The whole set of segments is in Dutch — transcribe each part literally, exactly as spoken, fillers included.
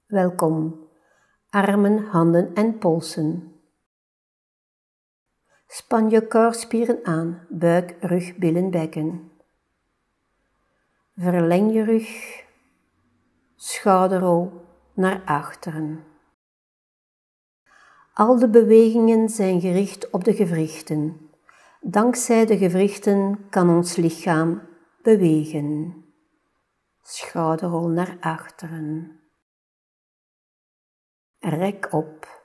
Welkom. Armen, handen en polsen. Span je koorspieren aan, buik, rug, billen, bekken. Verleng je rug, schouderrol naar achteren. Al de bewegingen zijn gericht op de gewrichten. Dankzij de gewrichten kan ons lichaam bewegen. Schouderrol naar achteren. Rek op.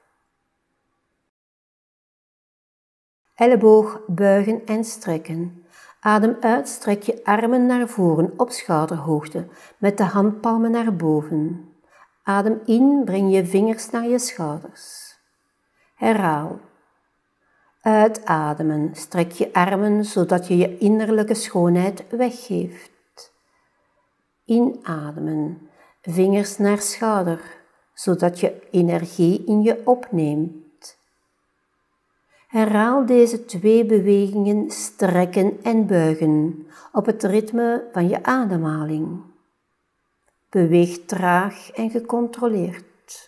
Elleboog buigen en strekken. Adem uit, strek je armen naar voren op schouderhoogte, met de handpalmen naar boven. Adem in, breng je vingers naar je schouders. Herhaal. Uitademen, strek je armen zodat je je innerlijke schoonheid weggeeft. Inademen, vingers naar schouder, zodat je energie in je opneemt. Herhaal deze twee bewegingen strekken en buigen op het ritme van je ademhaling. Beweeg traag en gecontroleerd.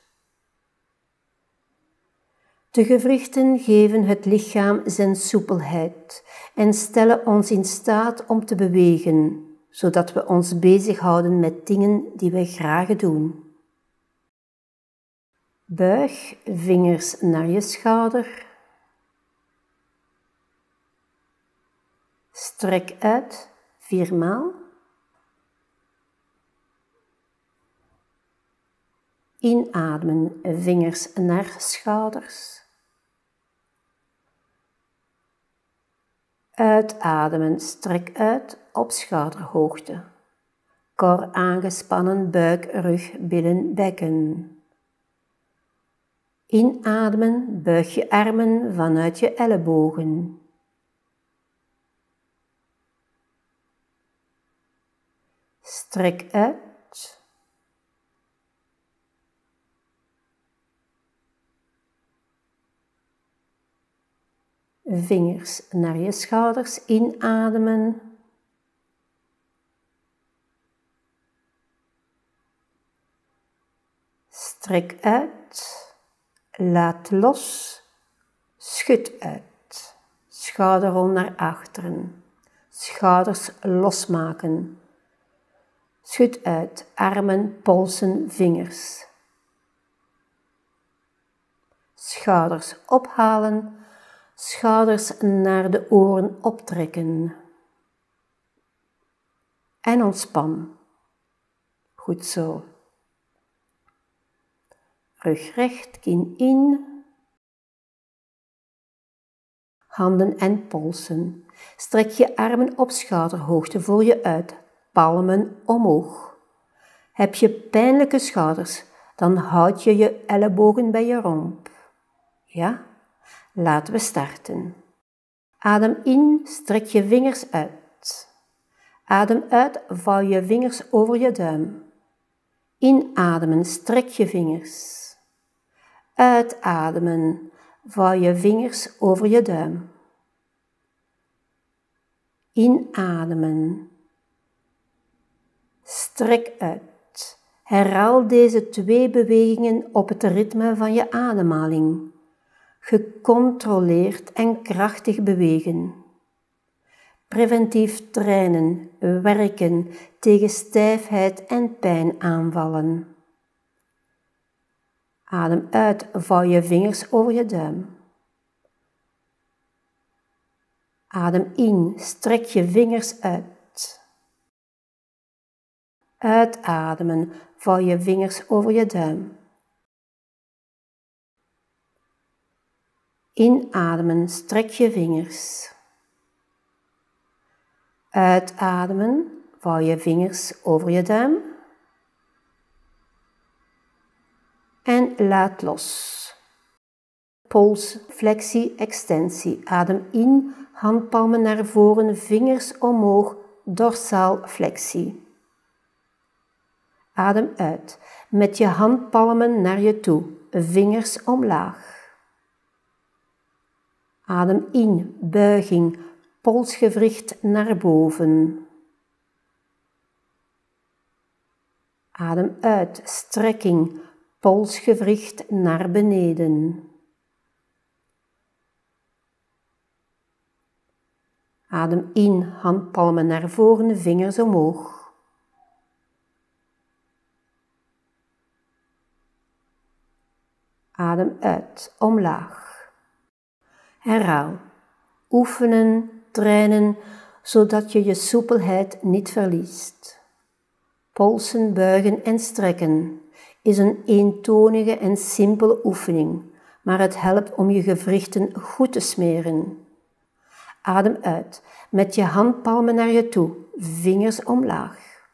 De gewrichten geven het lichaam zijn soepelheid en stellen ons in staat om te bewegen, zodat we ons bezighouden met dingen die wij graag doen. Buig vingers naar je schouder. Strek uit, viermaal. Inademen, vingers naar schouders. Uitademen, strek uit op schouderhoogte. Kor aangespannen, buik, rug, billen, bekken. Inademen, buig je armen vanuit je ellebogen. Strek uit. Vingers naar je schouders, inademen. Strek uit. Laat los. Schud uit. Schouderrol naar achteren. Schouders losmaken. Schud uit, armen, polsen, vingers. Schouders ophalen, schouders naar de oren optrekken. En ontspan. Goed zo. Rug recht, kin in. Handen en polsen. Strek je armen op schouderhoogte voor je uit. Palmen omhoog. Heb je pijnlijke schouders, dan houd je je ellebogen bij je romp. Ja? Laten we starten. Adem in, strek je vingers uit. Adem uit, vouw je vingers over je duim. Inademen, strek je vingers. Uitademen, vouw je vingers over je duim. Inademen. Strek uit. Herhaal deze twee bewegingen op het ritme van je ademhaling. Gecontroleerd en krachtig bewegen. Preventief trainen, werken tegen stijfheid en pijnaanvallen. Adem uit, vouw je vingers over je duim. Adem in, strek je vingers uit. Uitademen, vouw je vingers over je duim. Inademen, strek je vingers. Uitademen, vouw je vingers over je duim. En laat los. Pols, flexie, extensie. Adem in, handpalmen naar voren, vingers omhoog, dorsaal flexie. Adem uit, met je handpalmen naar je toe, vingers omlaag. Adem in, buiging, polsgewricht naar boven. Adem uit, strekking, polsgewricht naar beneden. Adem in, handpalmen naar voren, vingers omhoog. Adem uit, omlaag. Herhaal. Oefenen, trainen, zodat je je soepelheid niet verliest. Polsen, buigen en strekken is een eentonige en simpele oefening, maar het helpt om je gewrichten goed te smeren. Adem uit, met je handpalmen naar je toe, vingers omlaag.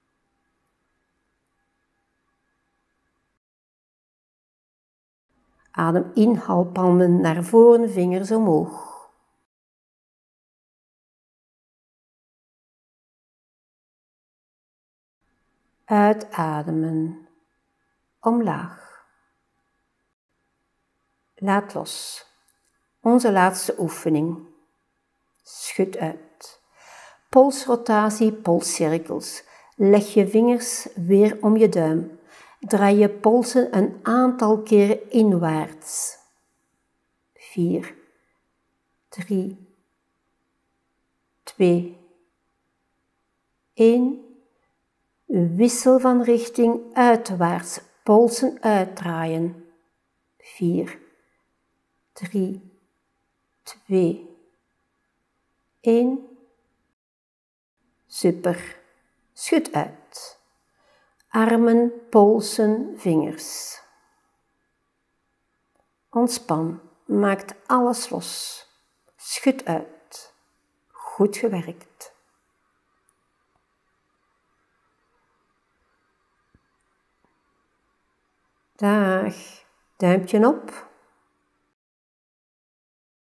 Adem in, handpalmen naar voren, vingers omhoog. Uitademen, omlaag. Laat los. Onze laatste oefening. Schud uit. Polsrotatie, polscirkels. Leg je vingers weer om je duim. Draai je polsen een aantal keren inwaarts. Vier, drie, twee, één. Wissel van richting uitwaarts, polsen uitdraaien. Vier, drie, twee, één. Super. Schud uit. Armen, polsen, vingers. Ontspan. Maakt alles los. Schud uit. Goed gewerkt. Dag. Duimpje op.